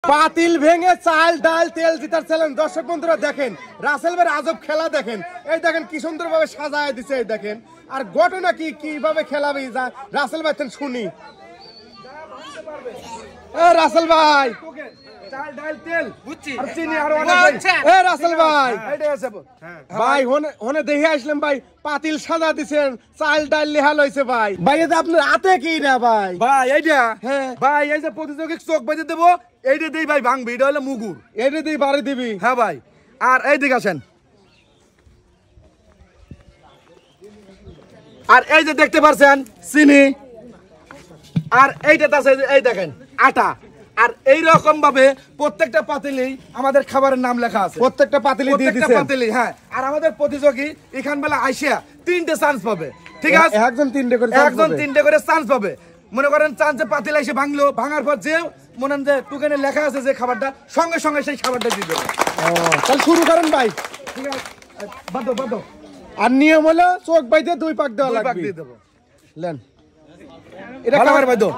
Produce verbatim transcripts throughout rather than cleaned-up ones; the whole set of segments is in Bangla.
পাতিল ভেঙে চাল ডাল তেল জিতার চ্যালেঞ্জ। দর্শক বন্ধুরা দেখেন রাসেল ভাইয়ের আজব খেলা দেখেন, এই দেখেন কি সুন্দর ভাবে সাজায় দিছে, এই দেখেন। আর ঘটনা কি কিভাবে খেলাবে রাসেল ভাই শুনি। রাসেল ভাই চাল ডাল তেল বুঝছি আর চিনি আর অনেক এ রাসেল ভাই এইটাই আছে ভাই হনে হনে দেখে আসলাম ভাই পাতিল সাজা দিছেন, চাল ডাল লেহাল হইছে ভাই। ভাই এটা আপনার হাতে কি না ভাই? ভাই এইটা হ্যাঁ ভাই এই যে প্রতিযোগিক চোখ বেঁধে দেবো, এইটা দেই ভাই ভাঙবি, এটা হলো মুগুর, এইটা দিয়ে বাড়ি দিবি। হ্যাঁ ভাই। আর এই দিকে আসেন, আর এই যে দেখতে পাচ্ছেন চিনি, আর এইটা আছে এই দেখেন আটা। আর এই রকম ভাবে প্রত্যেকটা পাতিলেই আমাদের খাবারের নাম লেখা আছে, প্রত্যেকটা পাতিলে দিয়ে প্রত্যেকটা দিছেন। পাতিলে, হ্যাঁ। আর আমাদের প্রতিযোগী এখান বেলা আইসা তিনটে চান্স পাবে, ঠিক আছে? একজন তিনটে করে একজন তিনটে করে চান্স পাবে। মনে করেন চান্সে পাতিল এসে ভাঙলো, ভাঙার পর যে মনে যে টুকেনে লেখা আছে যে খাবারটা, সঙ্গে সঙ্গে সেই খাবারটা দিয়ে দেবে। তাহলে শুরু করেন ভাই। ঠিক আছে, বাদো বাদো। আর নিয়ম হলো চোখ বাইতে দুই পাক দেওয়া দুই পাক লাগবে। দিয়ে দেবো। লেন এটা খাবার বাদো।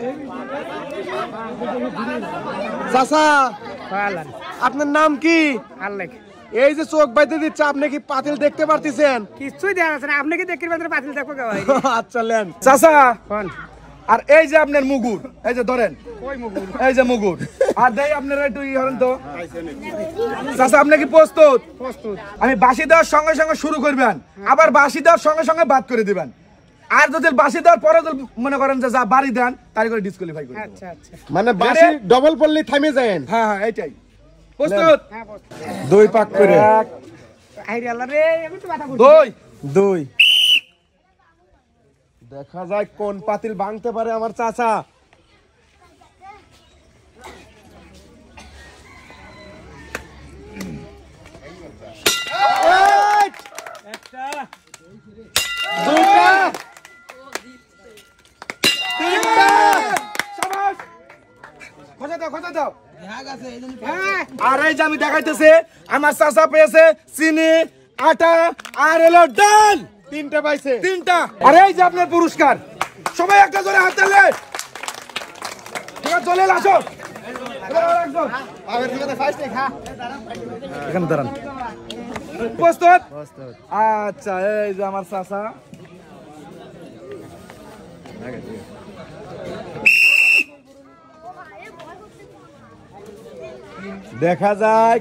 চাচা আপনার নাম কি? আল্লাহ এই যে চোখ বাইতে দিচ্ছে, আপনি কি পাতিল দেখতে পারতেছেন? কিছুই দেখা যাচ্ছে না, আপনি কি দেখতে পাচ্ছেন পাতিল দেখো কে ভাই? আচ্ছা লেন চাচা, কোন আর এই যে আপনার মুগুর, এই যে ধরেন ওই মুগুর, এই যে মুগুর, আর দেই আপনারা একটু ই হরেন তো। চাচা আপনি কি প্রস্তুত? প্রস্তুত। আমি বাঁশি দেওয়ার সঙ্গে সঙ্গে শুরু করবেন, আবার বাঁশি দেওয়ার সঙ্গে সঙ্গে বাদ করে দিবেন। আর যদি বাঁশি দেওয়ার পরে মনে করেন যে যা বাড়ি দেন তাই করে ডিসকোয়ালিফাই করে। আচ্ছা আচ্ছা, মানে বাঁশি ডবল পড়লে থামে যায়। হ্যাঁ হ্যাঁ এইটাই। প্রস্তুত? হ্যাঁ প্রস্তুত। দুই পাক করে। এক, আইরে আল্লাহ রে, আমি তো কথা বলছি। দুই। দুই। দেখা যায় কোন পাতিল ভাঙতে পারে আমার চাচা। একটা দুইটা তিনটা। শাবাশ, খোঁজা দাও খোঁজা দাও। হ্যাঁ আর এই যে আমি দেখাইতেছি আমার চাচা পেয়েছে চিনি, আটা আর এলো ডাল, তিনটা পাইছে। তিনটা। আর এই যে আপনার পুরস্কার, সবাই একটা জোরে হাত তালে। ঠিক আছে, চলে আসো। এখানে দাঁড়ান। প্রস্তুত? আচ্ছা, এই যে আমার চাচা। দেখা যায়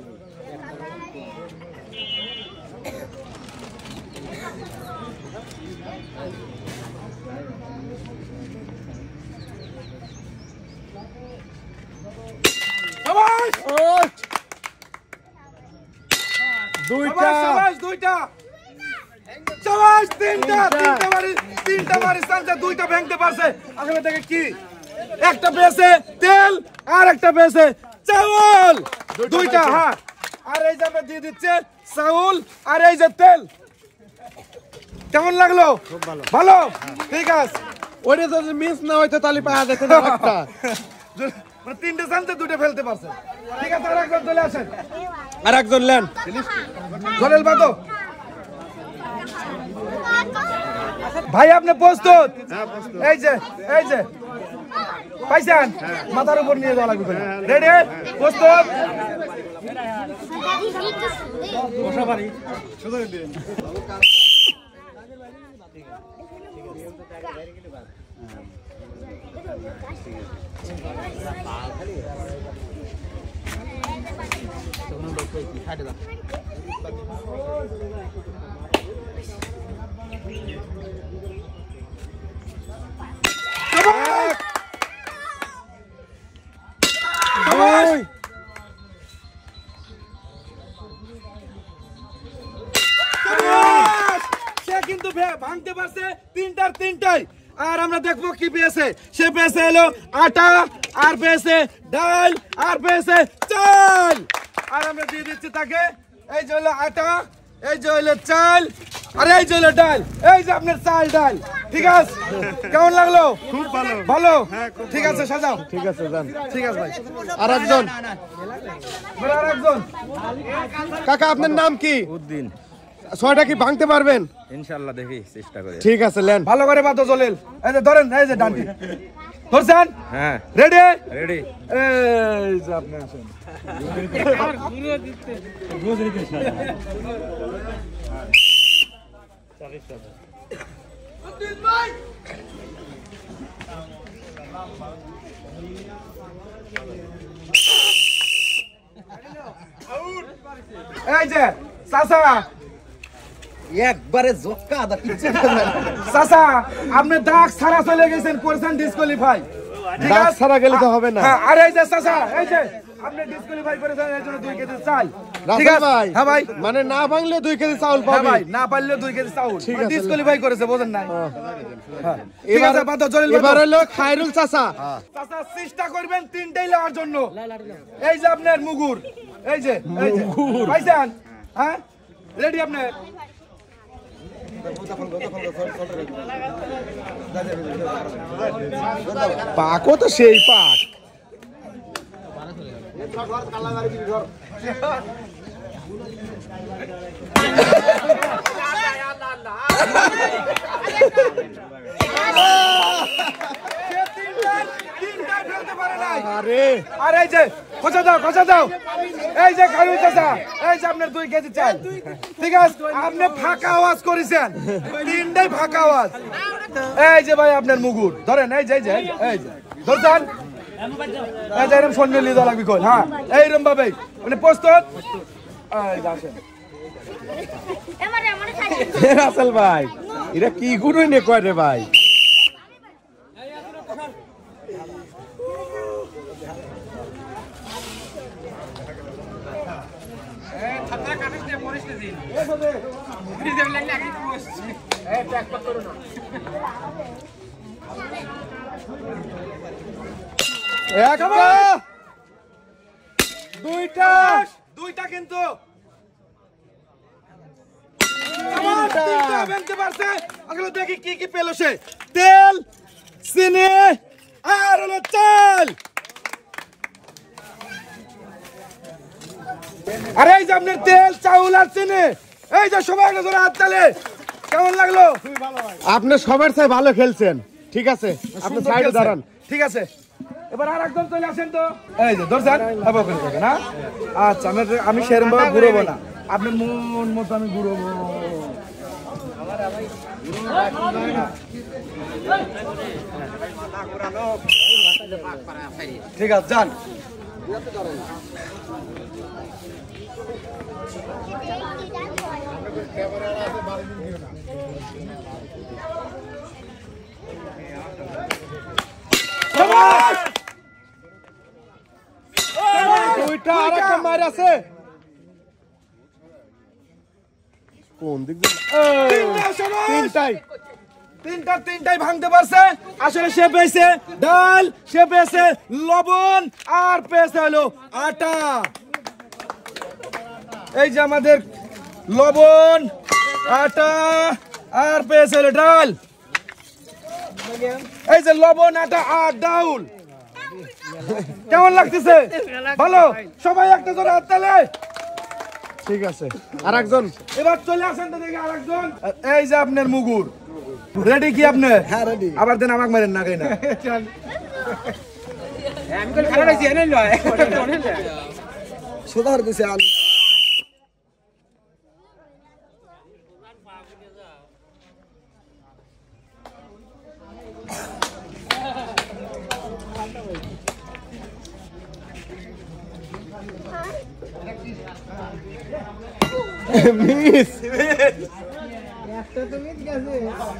দুইটা শাবাশ, দুইটা। শাবাশ, তিনটা। তিনটা বাড়ি, তিনটা বাড়ি চান্সে দুইটা ভাঙতে পারছে। আসলে দেখে কি, একটা পেয়েছে তেল আর একটা পেয়েছে চাউল, দুইটা। হ্যাঁ, আর এই যে আমরা দিয়ে দিচ্ছে চাউল আর এই যে তেল। কেমন লাগলো? ভালো, ঠিক আছে। ওইটা যদি মিস না হইতো তাহলে পাওয়া যেত না একটা। মানে তিনটে চান্সে দুটো ফেলতে পারছে। ঠিক আছে, আর একজন চলে আসেন। আর একজন লেন জলেল বাদো। ভাই আপনি প্রস্তুত? এই যে এই যে পাইছেন, মাথার উপর নিয়ে যাওয়া লাগবে। রেডি? প্রস্তুত? সে কিন্তু ভাঙতে পারছে তিনটার তিনটাই। আর আমরা দেখবো কি পেয়েছে। সে পেয়েছে হলো আটা, আর পেয়েছে ডাল, আর পেয়েছে চাল। আর আমরা দিয়ে দিচ্ছি তাকে এই যে হলো আটা, এই যে হলো চাল, আর এই যে হলো ডাল। এই যে আপনার চাল ডাল। ঠিক আছে, কেমন লাগলো? খুব ভালো। ভালো, ঠিক আছে, সাজাও। ঠিক আছে যান। ঠিক আছে ভাই। আর একজন আর একজন কাকা আপনার নাম কি? উদ্দিন। ছয়টা কি ভাঙতে পারবেন? ইনশাআল্লাহ দেখি চেষ্টা করি। ঠিক আছে লেন। ভালো করে বাতো জলেল। এই যে ধরেন, এই যে ডান্ডি। ধরছেন হ্যাঁ রেডি রেডি এই যে আপনি আসেন এই যে চাচা একবারে জক্কা আদা কিচ্ছু চাচা আপনি দাগ ছাড়া চলে গেছেন করছেন ডিসকোয়ালিফাই দাগ ছাড়া গেলে তো হবে না। হ্যাঁ আর এই যে চাচা এই যে আপনি ডিসকোয়ালিফাই করেছেন এর জন্য দুই কেজি চাল ঠিক রাসেল আছে ভাই হ্যাঁ ভাই মানে না ভাঙলে দুই কেজি চাউল হ্যাঁ পাবে। ভাই না পারলে দুই কেজি চাউল ঠিক আছে। ডিসকোয়ালিফাই করেছে বোঝেন নাই হ্যাঁ ঠিক এবার আছে বাদ জলিল এবার হলো খায়রুল চাচা। চাচা চেষ্টা করবেন তিনটাই নেওয়ার জন্য এই যে আপনার মুগুর এই যে এই যে পাইছেন হ্যাঁ রেডি আপনি পাকও তো সেই পাক। আরে আর এই যে খোঁচা দাও খোঁচা দাও এই যে খায়রুল চাচা এই যে আপনার দুই কেজি চাল ঠিক আছে আপনি ফাঁকা আওয়াজ করেছেন তিনটাই ফাঁকা আওয়াজ এই যে ভাই আপনার মুগুর ধরেন এই যে এই যে এই যে ধরছেন এই যে এরকম সন্ধ্যে লিয়ে লাগবে কই হ্যাঁ এইরকম ভাবে মানে প্রস্তুত এই যে আসেন রাসেল ভাই এরা কি গুণই নে কয় রে ভাই। একটা দুইটা দুইটা কিন্তু তিনটা। তিনটা বেলতে পারছে আসলে দেখি কি কি পেলো সে তেল চিনি আর হলো চাল আরে এই যে আপনার তেল চাউল আর চিনি এই যে সবাই একটা ধরে হাত তালে কেমন লাগলো আপনি সবার চাই ভালো খেলছেন। ঠিক আছে আপনি সুন্দর সাইডে খেলছেন। দাঁড়ান। ঠিক আছে এবার আর একদম চলে আসেন তো এই যে ধরছেন এবার করে থাকেন না আচ্ছা আমি আমি সেরকম ভাবে ঘুরবো না আপনার মন মতো আমি ঘুরবো ঠিক আছে যান দুইটা আরেকটা মার আছে কোন দিক দিয়ে? তিনটা সবাই। তিনটাই তিনটা তিনটাই ভাঙতে পারছে আসলে সে পেয়েছে ডাল সে পেয়েছে লবণ আর পেয়েছে হলো আটা এই যে আমাদের লবণ আটা আর পেয়েছে হলো ডাল এই যে লবণ আটা আর ডাউল কেমন লাগতেছে ভালো সবাই একটা জোরে হাত তালে ঠিক আছে আর একজন এবার চলে আসেন তো দেখি আরেকজন এই যে আপনার মুগুর রেডি কি আপনি হ্যাঁ রেডি আবার দেন আমাকে মারেন না না আমি কল খারাপ হইছি এনে লয় সুধার দিছে আল মিস একটা তো মিস গেছে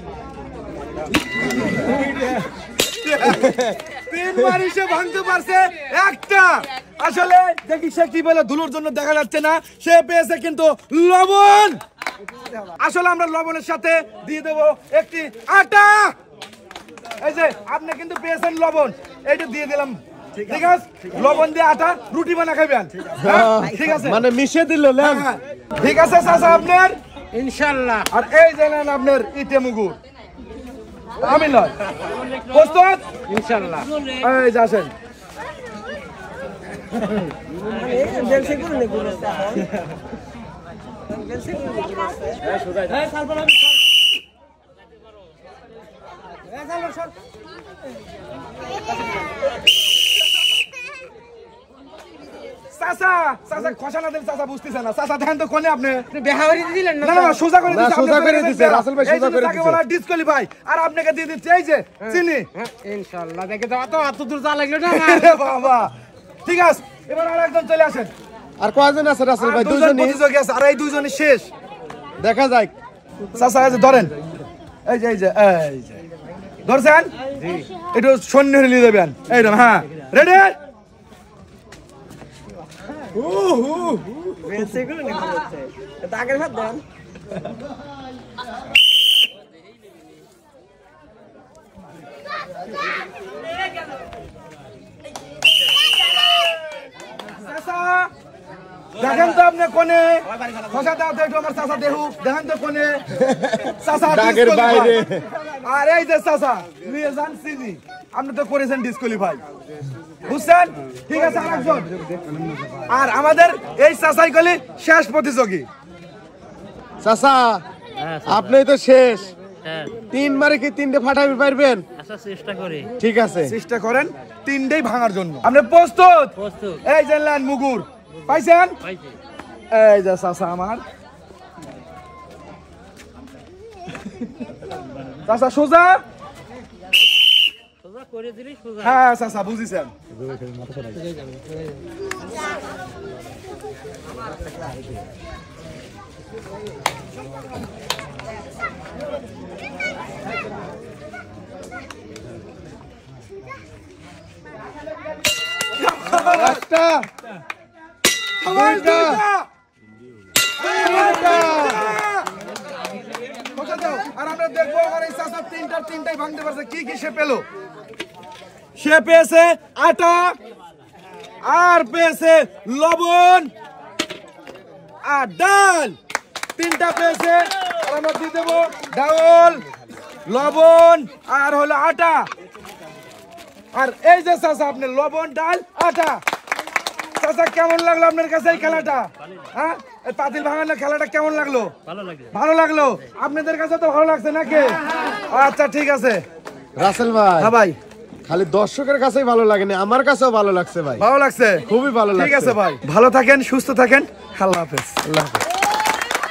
তিনবার এসে ভাঙতে পারছে একটা আসলে দেখি সে কি বলে ধুলোর জন্য দেখা যাচ্ছে না সে পেয়েছে কিন্তু লবণ আসলে আমরা লবণের সাথে দিয়ে দেব একটি আটা এই যে আপনি কিন্তু পেয়েছেন লবণ এইটা দিয়ে দিলাম ঠিক আছে লবণ দিয়ে আটা রুটি বানা খাবেন হ্যাঁ? ঠিক আছে মানে মিশে দিল ল্যাম হ্যাঁ, ঠিক আছে চাচা আপনার ইনশাআল্লাহ আর এই যে নেন আপনার ইটে মুগুর আমি নয় প্রস্তুত ইনশাআল্লাহ এই যে আসেন জলসে করুন না গুলো চাচা চাচা খসানা দেন চাচা বুঝতেছে না চাচা দেখেন তো কোনে আপনি বেহাওয়ারি দিলেন না না না সোজা করে না, দিছে সোজা করে দিছে, রাসেল ভাই সোজা করে দিছে। বলা ডিসকোয়ালিফাই আর আপনাকে দিয়ে দিচ্ছে এই যে চিনি হ্যাঁ, ইনশাআল্লাহ দেখে যাওয়া তো অত দূর যা লাগলো না আমার। আরে বাবা ঠিক আছে এবার আর একজন চলে আসেন আর কয়জন আছে রাসেল ভাই? আর দুইজন দুইজনই প্রতিযোগী আছে আর এই দুইজনই শেষ দেখা যাক। চাচা এই যে ধরেন এই যে এই যে এই যে ধরছেন একটু সৈন্য নিয়ে যাবেন এইরকম হ্যাঁ রেডি সেগুলো নাকি হচ্ছে দাগের ভাত দেন চাচা দেখেন তো আপনি কোনে খসা দাও তো একটু আমার চাচা দেখুক দেখেন তো কোনে চাচা দাগের disqualify। বাইরে। আর এই যে চাচা নিয়ে যান চিনি আপনি তো করেছেন ডিসকোয়ালিফাই বুঝছেন ঠিক আছে আরেকজন আর আমাদের এই চাচাই কলি শেষ প্রতিযোগী চাচা আপনি তো শেষ তিন মারে কি তিনটে ফাটাবি পারবেন? আচ্ছা চেষ্টা করি ঠিক আছে চেষ্টা করেন তিনটেই ভাঙার জন্য আপনি প্রস্তুত প্রস্তুত এই যে নেন মুগুর পাইছেন পাইছি এই যে চাচা আমার চাচা সোজা সোজা করে দিলি সোজা হ্যাঁ চাচা বুঝিছেন একটা সবাই দুইটা। দুইটা। তিনটা। কথা দাও। আর আমরা দেখবো আমার এই চাচা তিনটা তিনটাই ভাঙতে পারছে কি কি সে পেলো সে পেয়েছে আটা আর পেয়েছে লবণ আর ডাল তিনটা পেয়েছে আর আমরা দিয়ে দেবো ডাল লবণ আর হলো আটা আর এই যে চাচা আপনি লবণ ডাল আটা চাচা কেমন লাগলো আপনার কাছে এই খেলাটা হ্যাঁ এই পাতিল ভাঙানোর খেলাটা কেমন লাগলো ভালো লাগে ভালো লাগলো আপনাদের কাছে তো ভালো লাগছে নাকি আচ্ছা ঠিক আছে রাসেল ভাই হ্যাঁ ভাই খালি দর্শকের কাছেই ভালো লাগে না, আমার কাছেও ভালো লাগছে ভাই, ভালো লাগছে খুবই ভালো লাগছে। ঠিক আছে ভাই ভালো থাকেন সুস্থ থাকেন আল্লাহ হাফেজ আল্লাহ হাফেজ।